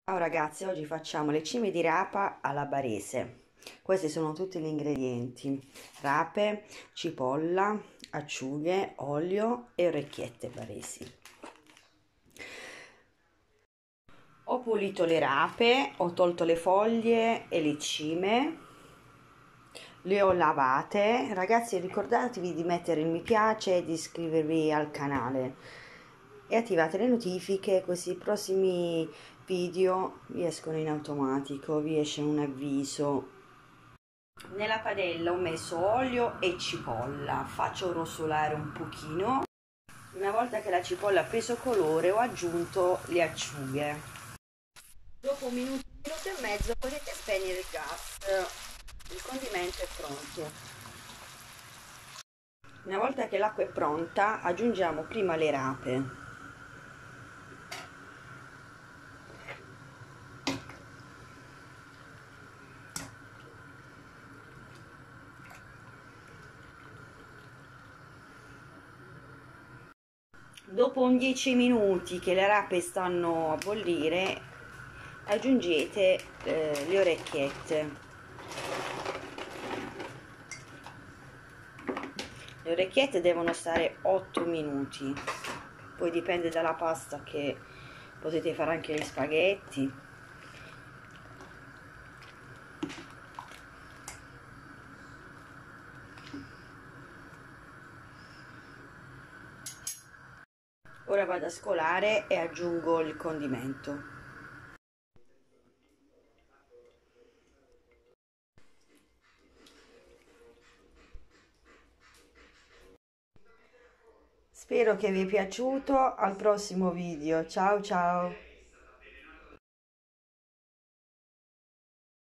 Ciao ragazzi, oggi facciamo le cime di rapa alla barese. Questi sono tutti gli ingredienti: rape, cipolla, acciughe, olio e orecchiette baresi. Ho pulito le rape, ho tolto le foglie e le cime, le ho lavate. Ragazzi, ricordatevi di mettere il mi piace e di iscrivervi al canale e attivate le notifiche, così i prossimi video vi escono in automatico, vi esce un avviso. Nella padella ho messo olio e cipolla, faccio rosolare un pochino. Una volta che la cipolla ha preso colore ho aggiunto le acciughe. Dopo un minuto e mezzo potete spegnere il gas, il condimento è pronto. Una volta che l'acqua è pronta aggiungiamo prima le rape. Dopo un 10 minuti che le rape stanno a bollire, aggiungete le orecchiette. Le orecchiette devono stare 8 minuti, poi dipende dalla pasta, che potete fare anche gli spaghetti. Ora vado a scolare e aggiungo il condimento. Spero che vi è piaciuto, al prossimo video, ciao ciao!